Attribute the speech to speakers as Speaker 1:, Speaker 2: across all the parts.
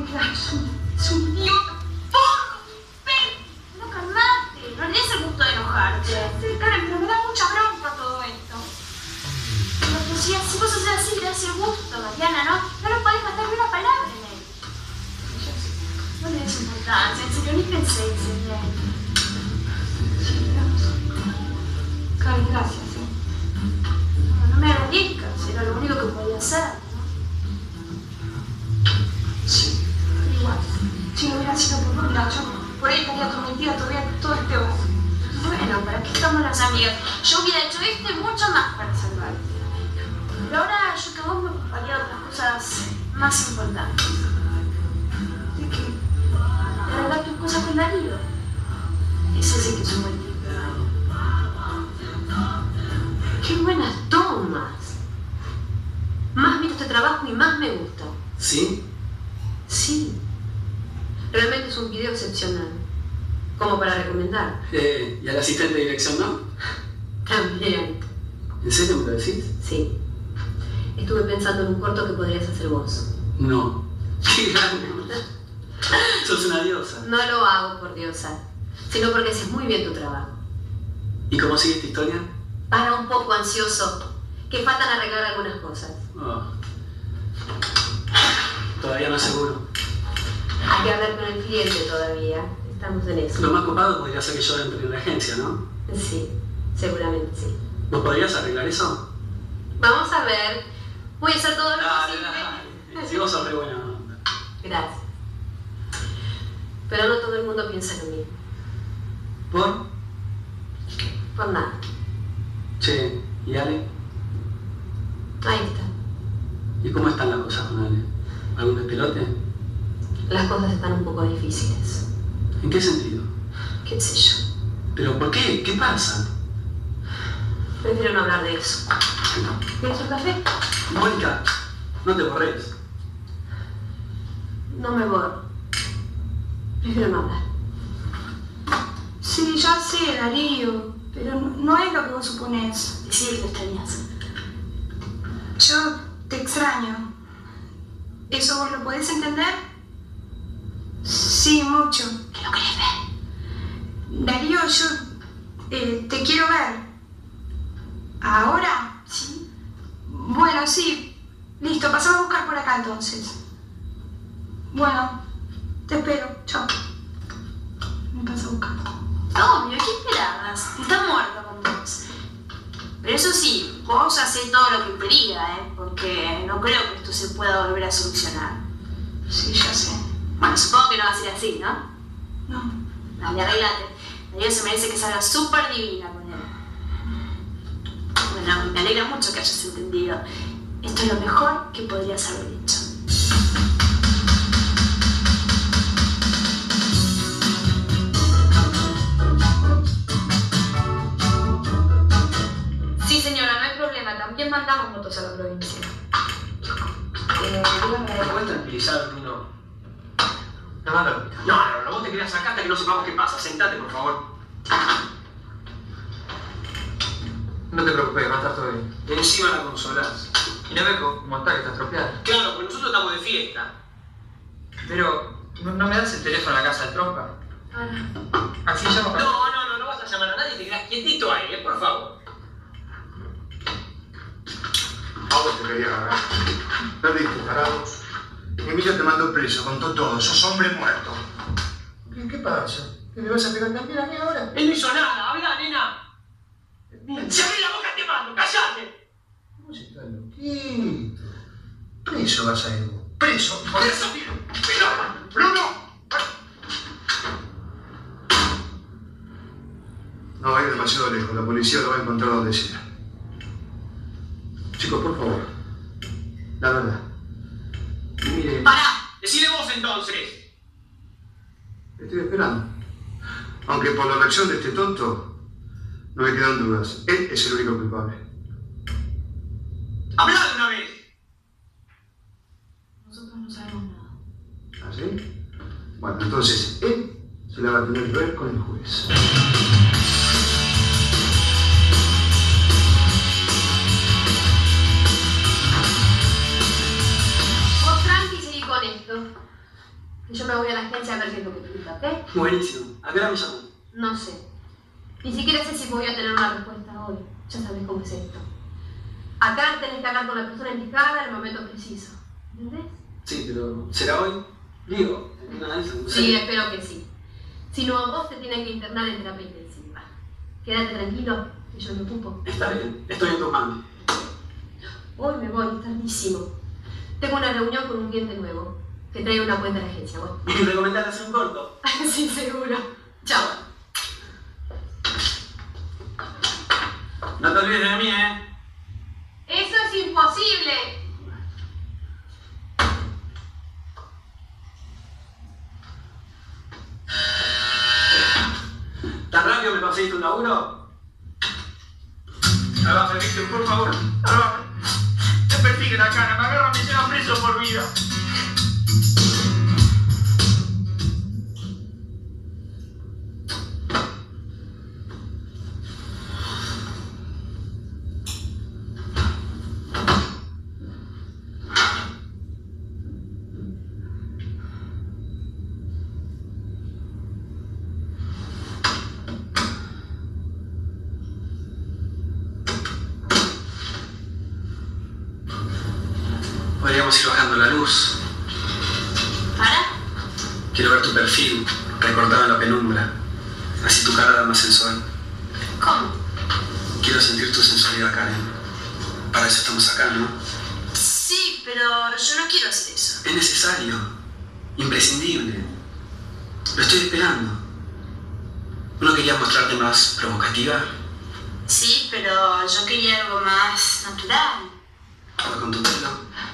Speaker 1: Ay, es un idiota. ¡Porco! ¡Ven! No, calmate. No le des el gusto de enojarte. Sí, Karen, pero me da mucha bronca todo esto. Pero si vos haces así, te das el gusto, Mariana, ¿no? No lo podés mandar ni una palabra en él. No le des importancia, en serio, ni penséis en él. Karen, gracias, No me agradezcas, era lo único que podía hacer, ¿no? Sí, pero igual. Si no hubiera sido por vos, mira, yo por ahí estaría cometido todavía todo este ojo. Bueno, ¿para qué estamos las amigas? Yo hubiera hecho esto y mucho más para salvarte. Pero ahora yo que vos me ocuparía de otras cosas más importantes. ¿De qué? De arreglar tus cosas con Darío. Ese sí que es un buen tipo. ¡Qué buenas tomas! Más miro este trabajo y más me gusta.
Speaker 2: ¿Sí?
Speaker 1: Sí. Realmente es un video excepcional. Como para recomendar.
Speaker 2: ¿Y al asistente de dirección no?
Speaker 1: También.
Speaker 2: ¿En serio me lo decís?
Speaker 1: Sí. Estuve pensando en un corto que podrías hacer vos.
Speaker 2: No. ¡Qué grande! Sos una diosa.
Speaker 1: No lo hago por diosa, sino porque haces muy bien tu trabajo.
Speaker 2: ¿Y cómo sigue esta historia?
Speaker 1: Para un poco ansioso, que faltan arreglar algunas cosas.
Speaker 2: Oh. Todavía no es seguro.
Speaker 1: Hay que hablar con el cliente todavía. Estamos en eso.
Speaker 2: Lo más copado podría ser que yo entre en la agencia, ¿no?
Speaker 1: Sí, seguramente sí.
Speaker 2: ¿Vos podrías arreglar eso?
Speaker 1: Vamos a ver. Voy a hacer todo lo posible.
Speaker 2: Dale. Si vos sos re buena onda.
Speaker 1: Gracias. Pero no todo el mundo piensa lo mismo.
Speaker 2: ¿Por?
Speaker 1: Por nada.
Speaker 2: Che, ¿y Ale?
Speaker 1: Ahí está.
Speaker 2: ¿Y cómo están las cosas con Ale? ¿Algún despelote?
Speaker 1: Las cosas están un poco difíciles.
Speaker 2: ¿En qué sentido?
Speaker 1: ¿Qué sé yo?
Speaker 2: ¿Pero por qué? ¿Qué pasa?
Speaker 1: Prefiero no hablar de eso. ¿Quieres un café?
Speaker 2: Mónica, no te borres.
Speaker 1: No me borro. Prefiero no hablar.
Speaker 3: Sí, ya sé, Darío, pero no es lo que vos suponés.
Speaker 1: Decí que lo extrañas.
Speaker 3: Yo te extraño. ¿Eso vos lo podés entender? Sí, mucho.
Speaker 1: ¿Qué lo querés ver?
Speaker 3: Darío, yo te quiero ver. ¿Ahora?
Speaker 1: ¿Sí?
Speaker 3: Bueno, sí. Listo, pasamos a buscar por acá entonces. Bueno, te espero. Chao. Me paso a buscar.
Speaker 1: Obvio, ¿qué esperabas? Está muerto con vos. Pero eso sí, vos hacés todo lo que te diga, porque no creo que esto se pueda volver a solucionar.
Speaker 3: Sí, ya sé.
Speaker 1: Bueno, supongo que no va a ser así, ¿no?
Speaker 3: No.
Speaker 1: Dale, arreglate. Darío se merece que salga súper divina con él. Bueno, me alegra mucho que hayas entendido. Esto es lo mejor que podrías haber hecho. Sí, señora, no hay problema. También mandamos motos a la provincia.
Speaker 4: ¿Me puedes tranquilizar, Bruno? No, vos te querías acá hasta que no sepamos qué pasa. Sentate, por favor.
Speaker 5: No te preocupes, va a estar todo bien.
Speaker 4: Y encima la consolás.
Speaker 5: Y no ves cómo está, que está estropeada.
Speaker 4: Claro, pues nosotros estamos de fiesta.
Speaker 5: Pero, ¿no me das el teléfono a la casa del trompa?
Speaker 1: Ahora.
Speaker 5: Así llamo para...
Speaker 4: No vas a llamar a nadie y te quedas quietito ahí, por favor.
Speaker 6: A vos te quería agarrar. Perdiste, tarados. Emilio te mandó preso, contó todo. Sos hombre muerto.
Speaker 5: ¿Qué pasa? ¿Que me vas a pegar también a mí ahora?
Speaker 4: Él no hizo nada, habla, nena. ¡Se abre la boca, te mando! ¡Cállate!
Speaker 5: ¿Cómo se está loquito? Preso vas a ir vos. ¡Preso!
Speaker 6: ¡Preso! ¡Bruno! No va a ir demasiado lejos. La policía lo va a encontrar donde sea. Chicos, por favor. La verdad. Mire,
Speaker 4: ¡Pará! Decile vos entonces.
Speaker 6: estoy esperando. Aunque por la reacción de este tonto, no me quedan dudas. Él es el único culpable.
Speaker 4: ¡Habla de una vez!
Speaker 1: Nosotros no sabemos nada.
Speaker 6: ¿Ah, sí? Bueno, entonces él se la va a tener que ver con el juez.
Speaker 1: Vos tranqui, seguí con esto.
Speaker 7: Que yo me voy a la agencia a ver qué es lo que pinta, ¿ok?
Speaker 2: Buenísimo. ¿A qué hora me llaman?
Speaker 7: No sé. Ni siquiera sé si voy a tener una respuesta hoy. Ya sabes cómo es esto. Acá tenés que hablar con la persona indicada en el momento preciso. ¿Entendés?
Speaker 2: Sí, pero ¿será hoy? Digo, una de esas, no sé.
Speaker 7: Sí, espero que sí. Si no, vos te tienen que internar en terapia intensiva. Quédate tranquilo, que yo me ocupo.
Speaker 2: Está bien, estoy en tus manos.
Speaker 7: Hoy me voy, es tardísimo. Tengo una reunión con un cliente nuevo. Que trae una cuenta a la agencia, ¿vos?
Speaker 2: ¿Me recomendás hacer un corto?
Speaker 7: Sí, seguro. Chao.
Speaker 2: No te olvides de mí, ¿eh?
Speaker 7: ¡Eso es imposible!
Speaker 2: ¿Tan rápido me conseguiste un laburo?
Speaker 4: Abajo, Víctor, por favor. Abajo. Me persiguen la cara, me agarran, me llevan preso por vida.
Speaker 2: Podríamos ir bajando la luz.
Speaker 7: ¿Para?
Speaker 2: Quiero ver tu perfil, recortado en la penumbra. Así tu cara da más sensual.
Speaker 7: ¿Cómo?
Speaker 2: Quiero sentir tu sensualidad, Karen. Para eso estamos acá, ¿no?
Speaker 1: Sí, pero yo no quiero hacer eso.
Speaker 2: Es necesario. Imprescindible. Lo estoy esperando. ¿No querías mostrarte más provocativa?
Speaker 1: Sí, pero yo quería algo más natural.
Speaker 2: Ahora con tu pelo.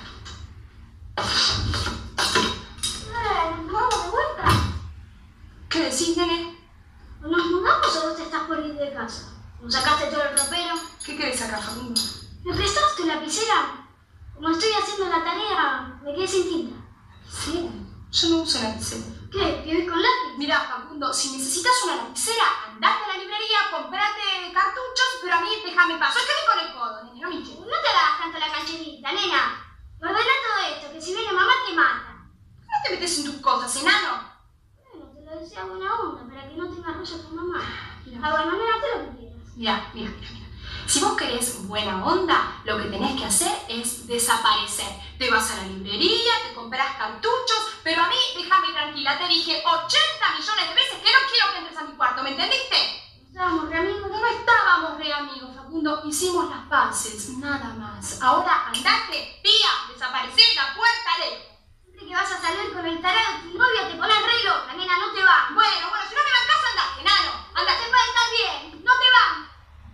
Speaker 8: ¿Nos vamos de vuelta?
Speaker 3: ¿Qué decís, nene?
Speaker 8: ¿O nos mudamos o vos te estás por ir de casa? ¿Nos sacaste todo el ropero?
Speaker 3: ¿Qué querés acá, Facundo?
Speaker 8: ¿Me prestaste tu lapicera? Como estoy haciendo la tarea, me quedé sin tinta.
Speaker 3: Sí, yo no uso lapicera.
Speaker 8: ¿Qué? ¿Vivís con lápiz?
Speaker 3: Mira, Facundo, si necesitas una lapicera, andate a la librería, comprate cartuchos, pero a mí déjame paso. Es que voy con el codo, nene, no me hinches.
Speaker 8: No te hagas tanto la cancherita, nena. Ordena todo esto, que si viene mamá te mata.
Speaker 3: No te metes en tus cosas, enano.
Speaker 8: Bueno, te lo decía buena onda, para que no tengas rollo con mamá. Ah, bueno, nena, haz lo que quieras.
Speaker 3: Mira. Si vos querés buena onda, lo que tenés que hacer es desaparecer. Te vas a la librería, te compras cartuchos, pero a mí déjame tranquila. Te dije 80 millones de veces que no quiero que entres a mi cuarto, ¿me entendiste?
Speaker 8: Estábamos re amigos.
Speaker 3: No estábamos re amigos, Facundo. Hicimos las paces, nada más. Ahora andate, pía, desaparecé, la puerta lejos.
Speaker 8: Siempre que vas a salir con el tarado de tu novia te pones re loca, nena, no te va.
Speaker 3: Bueno, si no me bancás, andate, enano.
Speaker 8: No
Speaker 3: Andate.
Speaker 8: te puede estar bien, no te va.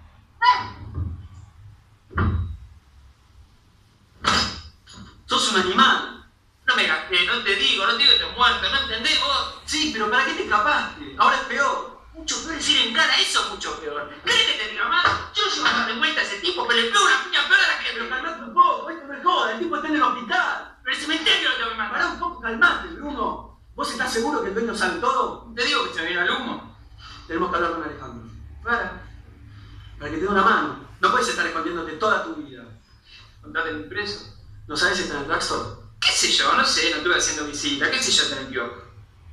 Speaker 2: ¡Sos un animal!
Speaker 4: No me gasté, no te digo que te muerto, ¿no entendés vos?
Speaker 2: Sí, pero ¿para qué te escapaste? Ahora es peor.
Speaker 4: Mucho peor es ir en cara, eso es mucho peor. ¿Crees que te diga más? Yo llevo a dar de vuelta a ese tipo, pero le pego una piña peor a la que...
Speaker 2: Pero calmate un poco, esto no es joda, el tipo está en el hospital.
Speaker 4: Pero el cementerio lo tengo que matar.
Speaker 2: Pará un poco, calmate, Bruno. ¿Vos estás seguro que el dueño sabe todo?
Speaker 4: Te digo que se viene al humo.
Speaker 2: Tenemos que hablar con Alejandro. Para que te dé una mano. No puedes estar escondiéndote toda tu vida.
Speaker 4: Contate mi preso.
Speaker 2: ¿No sabes si está en el drugstore?
Speaker 4: ¿Qué sé yo? No sé, no estuve haciendo visita. ¿Qué sé yo de Antioquia?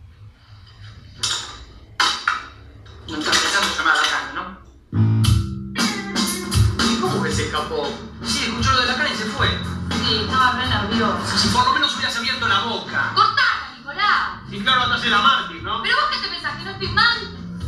Speaker 4: No estás pensando llamar a la cara, ¿no? ¿Y cómo que se escapó? Sí, escuchó lo de la cara y se fue.
Speaker 7: Sí, estaba re nervioso.
Speaker 4: Si por lo menos hubieras abierto la boca.
Speaker 7: ¡Cortala, Nicolás!
Speaker 4: Y claro, andás en la mártir, ¿no?
Speaker 7: ¿Pero vos qué te pensás? ¿Que no estoy mal?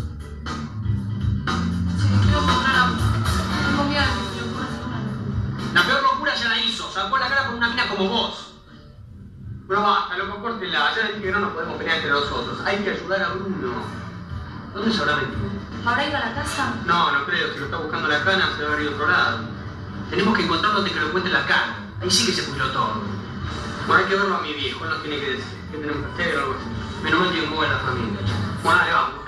Speaker 7: Sí, creo que tengo miedo de que me ocurra hacer una locura.
Speaker 4: La peor locura ya la hizo. Sacó la cara por una mina como vos. Pero basta, loco, córtela. Ya le dije que no nos podemos pelear entre nosotros. Hay que ayudar a Bruno. ¿Dónde se habrá metido?
Speaker 7: ¿Habrá ido a la casa?
Speaker 4: No, no creo. Si lo está buscando la cana, se va a haber ido a otro lado. Tenemos que encontrarlo antes que lo encuentre la cana. Ahí sí que se pudrió todo. Bueno, hay que verlo a mi viejo. Él nos tiene que decir qué tenemos que hacer o algo así. Menos mal que muy buena familia. Bueno, dale, vamos.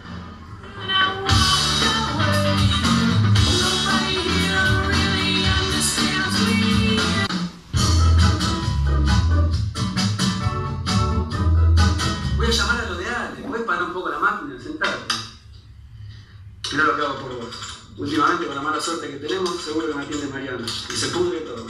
Speaker 2: Voy a llamar a lo de Ale. ¿Puedes parar un poco la máquina y sentarte? Mirá lo que hago por vos. Últimamente, con la mala suerte que tenemos, seguro que me atiende Mariana. Y se pudre todo.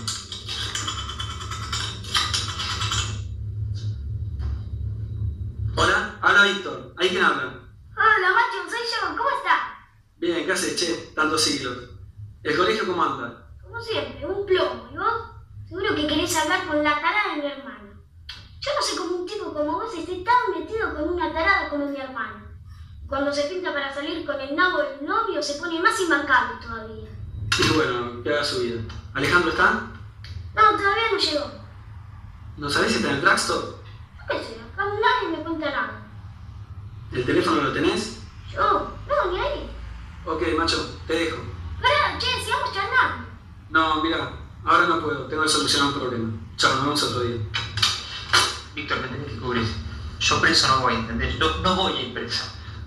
Speaker 2: habla Víctor. ¿Ahí quién habla?
Speaker 8: Hola, macho, soy yo. ¿Cómo estás?
Speaker 2: Bien, ¿qué haces, che? Tantos siglos. ¿El colegio cómo anda?
Speaker 8: Como siempre, un plomo. ¿Y vos? Seguro que querés hablar con la tarada de mi hermano. Yo no sé cómo un tipo como vos esté tan metido con una tarada como mi hermano. Cuando se pinta para salir con el nabo del novio, se pone más imbancable todavía.
Speaker 2: Y bueno, que haga su vida. ¿Alejandro está?
Speaker 8: No, todavía no llegó.
Speaker 2: ¿No sabés si está en el drugstore?
Speaker 8: ¿Qué sé? Acá nadie me cuenta nada.
Speaker 2: ¿El teléfono lo tenés?
Speaker 8: Yo, no, ni ahí.
Speaker 2: Ok, macho, te dejo.
Speaker 8: Pará, che, sigamos charlando.
Speaker 2: No, mira, ahora no puedo. Tengo que solucionar un problema. Chao, nos vemos otro día.
Speaker 4: Víctor, me tenés que cubrir. Yo preso no voy, ¿entendés? No voy a ir preso.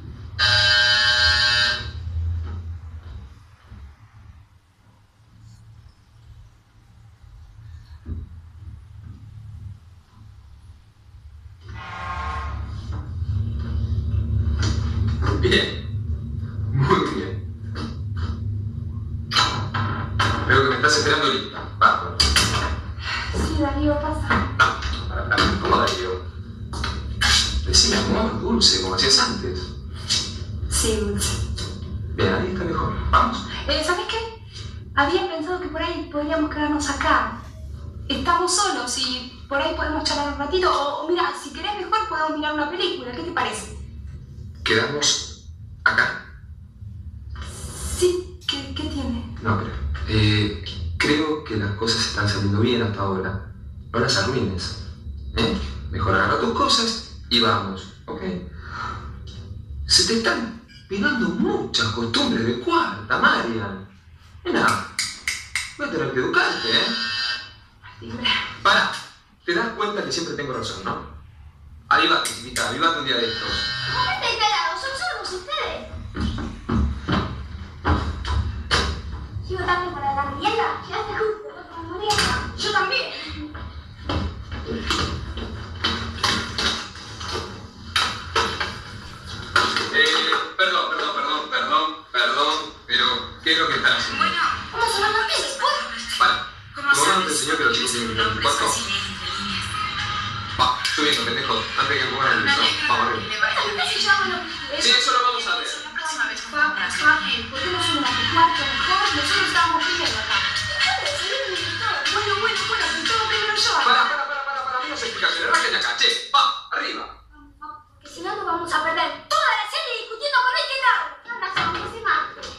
Speaker 9: Bien. Muy bien. Veo que me estás esperando lista. Bárbaro.
Speaker 3: Sí, Darío, pasa.
Speaker 9: No, para. ¿Cómo Darío? Decime amor, dulce, como hacías antes.
Speaker 3: Sí, dulce.
Speaker 9: Bien, ahí está mejor. Vamos.
Speaker 3: ¿Sabes qué? Había pensado que por ahí podríamos quedarnos acá. Estamos solos y por ahí podemos charlar un ratito. O mira, si querés mejor podemos mirar una película. ¿Qué te parece?
Speaker 9: ¿Quedamos acá?
Speaker 3: Sí. ¿Qué tiene?
Speaker 9: No creo. Creo que las cosas están saliendo bien hasta ahora. No las arruines. Mejor agarra tus cosas y vamos, ¿ok? Se te están pegando muchas costumbres de cuarta, Marian. Nena, voy a tener que educarte,
Speaker 3: Libre.
Speaker 9: Para, te das cuenta que siempre tengo razón, ¿no? Avivate, chiquita, avivate un día de estos.
Speaker 8: ¿Cómo estáis cagados? ¿Son sordos ustedes? ¿Sigo tarde para la merienda? ¿Llegaste justo para la merienda?
Speaker 3: Yo también.
Speaker 9: Perdón, pero ¿qué es lo que están haciendo?
Speaker 1: Bueno,
Speaker 8: ¿Cómo se llama ustedes?
Speaker 9: Vale, tu
Speaker 1: ¿cómo
Speaker 9: mamá no te
Speaker 1: sabes?
Speaker 9: enseñó que los chicos tienen que tener un cuarto.
Speaker 1: Así de entre líneas.
Speaker 9: Va, subiendo, pendejo, antes de que pongan el listo. Vamos arriba.
Speaker 1: Le vaya
Speaker 8: ¿Qué se
Speaker 1: bien.
Speaker 8: llama lo que
Speaker 9: Sí, eso lo vamos a ver.
Speaker 1: La próxima vez que
Speaker 3: Papi, ¿por qué no suben a tu cuarto mejor? Nosotros estábamos primero acá. Bueno, pero todo primero yo.
Speaker 9: Para, menos explicaciones, rajen acá, che, va, arriba.
Speaker 8: Porque si no, nos vamos a perder toda la serie discutiendo con este lado. No, la próxima.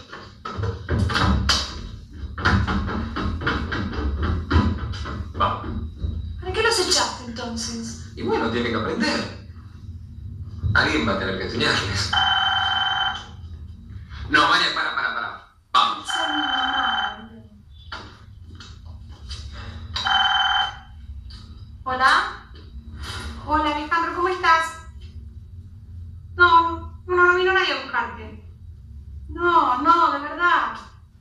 Speaker 9: Vamos.
Speaker 3: ¿Para qué los echaste entonces?
Speaker 9: Y bueno, tienen que aprender. Alguien va a tener que enseñarles. No, María, para. Vamos.
Speaker 3: Hola. Hola, Alejandro, ¿cómo estás? No vino nadie a buscarte. No, de verdad.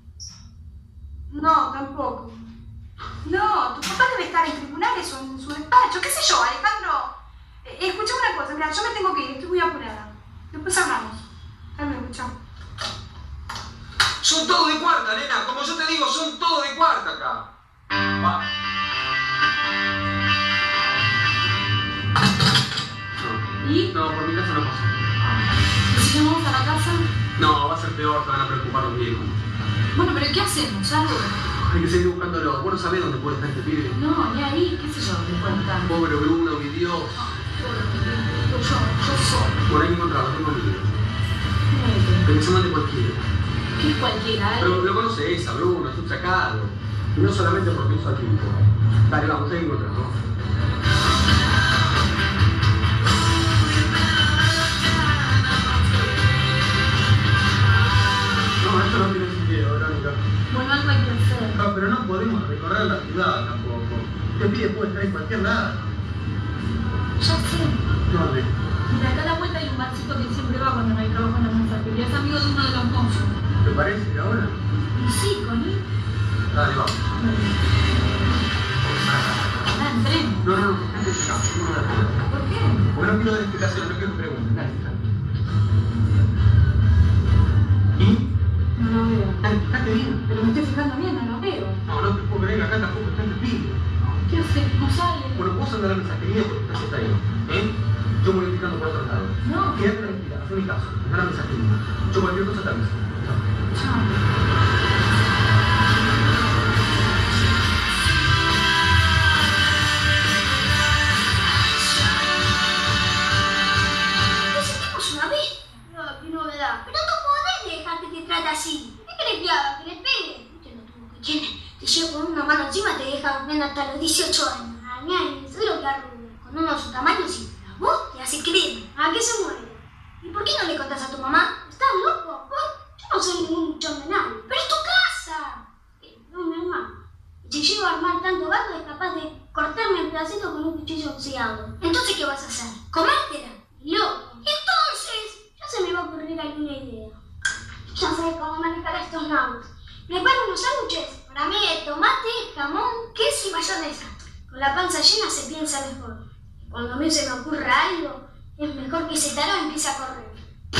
Speaker 3: No, tampoco. No, tu papá debe estar en tribunales o en su despacho, qué sé yo, Alejandro. Escucha una cosa, mira, yo me tengo que ir, estoy muy apurada. Después hablamos. Dame, escucha.
Speaker 9: Son todos de cuarta, nena. Como yo te digo, son todos de cuarta acá. Va.
Speaker 3: ¿Y?
Speaker 2: No, por mi casa no pasa.
Speaker 3: ¿Y si llamamos a la casa?
Speaker 2: No, va a ser peor, se van a preocupar los viejos.
Speaker 3: Bueno, pero ¿qué hacemos? ¿Algo?
Speaker 2: Hay que seguir buscándolo. Vos no sabés dónde puede estar este pibe.
Speaker 3: No, ni ahí, qué sé yo, te cuentan.
Speaker 2: Pobre Bruno, mi Dios.
Speaker 3: Yo soy.
Speaker 2: Por ahí encontrarlo, tengo miedo. Que se mande cualquiera.
Speaker 3: ¿Qué es cualquiera?
Speaker 2: Pero lo conoces, a Bruno, es un sacado. Y no solamente porque hizo al tipo. Dale, vamos, hay que encontrarlo. No, esto no tiene sentido, Verónica.
Speaker 3: Bueno, algo hay que hacer.
Speaker 2: No, pero no podemos recorrer la ciudad tampoco. Este pibe puede estar en cualquier lado.
Speaker 3: Ya sé.
Speaker 2: ¿Dónde?
Speaker 3: Mira, acá a la vuelta hay un barcito que siempre va cuando no hay trabajo en la mensajería. Es amigo de uno de los mozos.
Speaker 2: ¿Te parece ahora?
Speaker 3: Y sí, con él.
Speaker 2: Dale, vamos.
Speaker 3: Entremos.
Speaker 2: No, gente se acá.
Speaker 3: ¿Por qué?
Speaker 2: Porque no quiero dar explicaciones, no quiero que pregunten. Dale, dale. ¿Y?
Speaker 3: No lo veo.
Speaker 2: Dale, fíjate bien.
Speaker 3: Pero me estoy fijando bien, no lo veo.
Speaker 2: No te puedo creer que acá tampoco está este pibe.
Speaker 3: ¿Qué hace? No sale.
Speaker 2: Bueno, vos andás a la mensajería porque estás ahí, ¿eh?
Speaker 4: Yo voy explicando por otro lado.
Speaker 3: No.
Speaker 4: Quédate tranquila, haz mi caso. No la mensajería. Yo cualquier cosa te aviso.
Speaker 3: Chao.
Speaker 8: Así. ¿Qué crees que haga? ¿Que le pegue? Yo no tuvo que tiene. Te llevo con una mano encima y te deja durmiendo hasta los 18 años. Ay, seguro que arruga. Con uno de su tamaño, sí. A vos te hace creer. ¿A qué se muere? ¿Y por qué no le contás a tu mamá? ¿Estás loco? Yo no soy ningún chon de nadie. ¡Pero es tu casa! No, mi hermano. Si llego a armar tanto gato, es capaz de cortarme en pedacitos con un cuchillo oxidado. Entonces, ¿qué vas a hacer? ¿Comértela? ¡Loco! Entonces, ya se me va a ocurrir alguna idea. Ya sé cómo manejar estos nabos. Preparo unos sándwiches para mí de tomate, jamón, queso y mayonesa. Con la panza llena se piensa mejor. Cuando a mí se me ocurra algo, es mejor que ese tarado empiece a correr.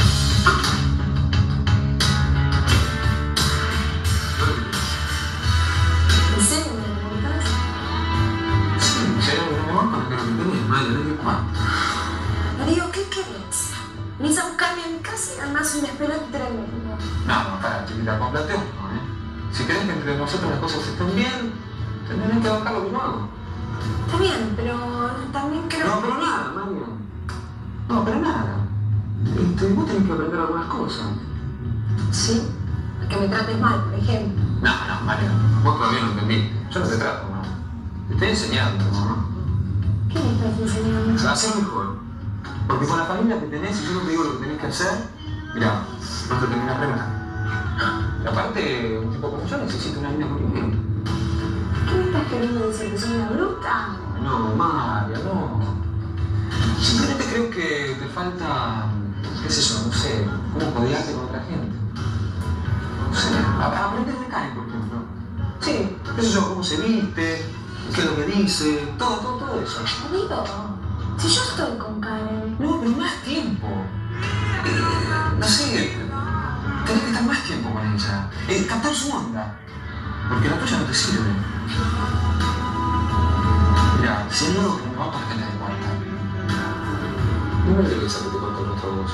Speaker 3: ¿En serio me lo preguntás?
Speaker 9: Sí, si hay algo que no me banco, no quiero que tenés, madre, no hay cuánto.
Speaker 3: Darío, ¿qué querés? Venís a buscarme a mi casa y además un esperante tremendo.
Speaker 9: No, para, chiquita, con plateo no, ¿eh? Si querés que entre nosotros las cosas estén bien, tendrás que bancar lo que yo hago.
Speaker 3: Está bien, pero también creo
Speaker 9: No, pero nada, Mario. No, pero nada. Vos tenés que aprender algunas cosas.
Speaker 3: ¿Sí? A que me trates mal, por ejemplo.
Speaker 9: No, Mario, vos todavía no entendiste. Yo no te trato, ¿no? Te estoy enseñando, ¿no?
Speaker 3: ¿Qué me estás enseñando?
Speaker 9: A ser mejor. Porque con la familia que tenés, si yo no te digo lo que tenés que hacer, mirá, no te terminás remando. Y aparte, un tipo como yo necesita una línea movimiento.
Speaker 3: ¿Qué me estás queriendo decir? ¿Que soy una bruta?
Speaker 9: No, María, no. Simplemente creo que te falta, qué sé yo, no sé, cómo codearte con otra gente. No sé, aprender de Karen, por ejemplo. Sí, qué sé yo, cómo se viste, qué es lo que dice, todo eso.
Speaker 3: Amigo, si yo estoy con Karen...
Speaker 9: No, pero más tiempo. No sé, tenés que estar más tiempo con ella. Captar su onda. Porque la tuya no te sirve. Mirá, si hay algo que no me va, ¿para qué te das cuenta? No me debes a que te corto nuestra voz.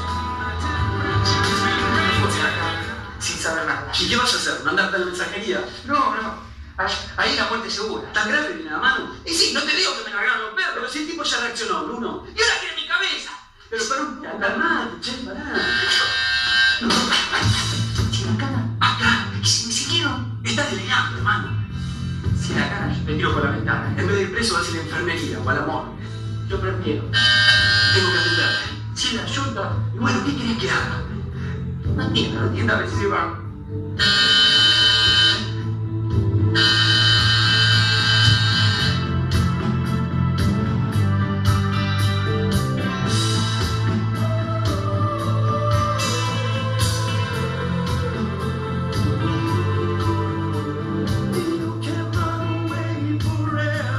Speaker 2: Vos acá, sin saber nada. ¿Y qué vas a hacer? ¿Mandarte a la mensajería?
Speaker 4: No. Ahí la muerte segura.
Speaker 2: ¿Tan grave tiene la mano?
Speaker 4: Y sí, no te digo que me largaron los perros.
Speaker 2: Pero si el tipo ya reaccionó, Bruno.
Speaker 4: Y ahora quiere mi cabeza.
Speaker 2: Pero para un poco, calmate, che, pará.
Speaker 4: Si la cara, acá, y si me siguieron, estás delirando, hermano. Si la cara, yo te tiro por la ventana.
Speaker 2: En vez de ir preso vas a ir a la enfermería o a la morgue.
Speaker 4: Yo prefiero.
Speaker 2: Tengo que atenderte.
Speaker 4: Si la ayuda, y bueno, ¿qué querés que haga? No entiendo, a ver si se va.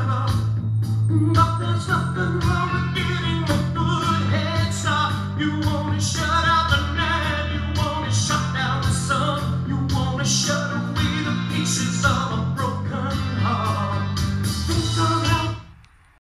Speaker 10: But there's nothing wrong with getting a good head start. You